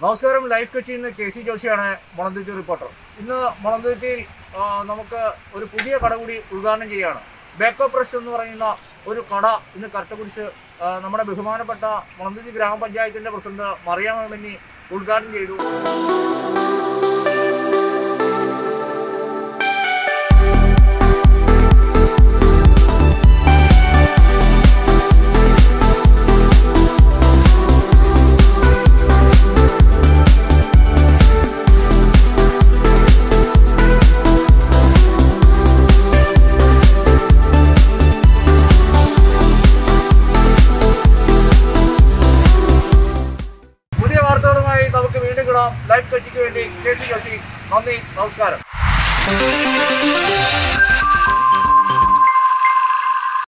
നമസ്കാരം. ലൈഫ് കൊച്ചിയിൽ നിന്ന് KC ജോഷിയാണ്, മുളന്തുരുത്തി റിപ്പോർട്ടർ. ഇന്ന് മുളന്തുരുത്തിയിൽ നമുക്ക് ഒരു പുതിയ കട കൂടി ഉദ്ഘാടനം ചെയ്യുകയാണ്. ബേക്കോ പ്രസ് എന്ന് പറയുന്ന ഒരു കട ഇന്ന് കറക്റ്റ് നമ്മുടെ ബഹുമാനപ്പെട്ട മുളന്തുരുത്തി ഗ്രാമപഞ്ചായത്തിൻ്റെ പ്രസിഡന്റ് മറിയാമ്മ ഉദ്ഘാടനം ചെയ്തു. നമുക്ക് വീണ്ടും കിടാം. ലൈഫ് കൊച്ചിക്ക് വേണ്ടി KC ജോഷി. നന്ദി, നമസ്കാരം.